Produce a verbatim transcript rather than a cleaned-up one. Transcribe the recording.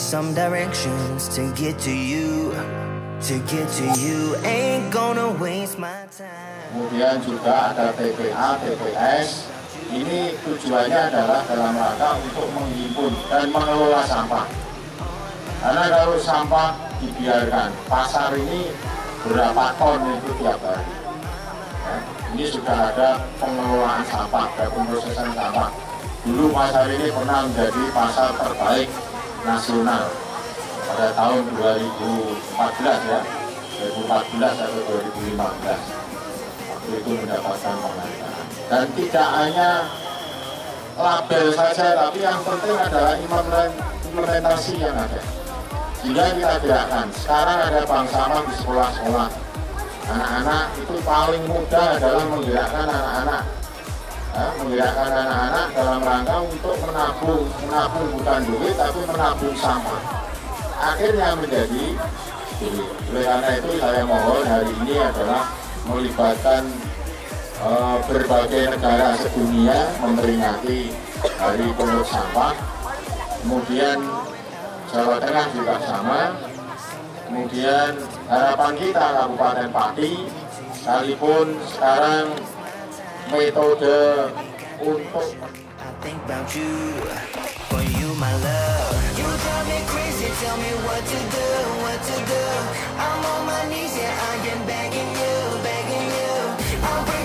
some directions to get to you, to get to you. Ain't gonna waste my time. Kemudian juga ada T P A, T P S. Ini tujuannya adalah dalam rangka untuk menghimpun dan mengelola sampah. Karena kalau sampah dibiarkan, pasar ini berapa ton itu tiap hari. Ya, ini sudah ada pengelolaan sampah, ada pemrosesan sampah. Dulu pasar ini pernah menjadi pasar terbaik nasional pada tahun dua ribu empat belas ya, dua ribu empat belas atau dua ribu lima belas. Waktu itu mendapatkan penghargaan. Dan tidak hanya label saja, tapi yang penting adalah implementasi yang ada. Jika kita gerakkan, sekarang ada bank sampah di sekolah-sekolah. Anak-anak itu paling mudah adalah menggerakkan anak-anak. Ya, menggerakkan anak-anak dalam rangka untuk menabung, menabung bukan duit tapi menabung sampah. Akhirnya menjadi duit. Oleh karena itu saya mohon hari ini adalah melibatkan uh, berbagai negara sedunia memperingati Hari Pungut Sampah. Kemudian Jawa Tengah juga sama. Kemudian harapan kita Kabupaten Pati, sekalipun sekarang metode untuk I think about you, for you my love. You drive me crazy, tell me what to do, what to do. I'm on my knees, yeah, I am begging you, begging you. I'm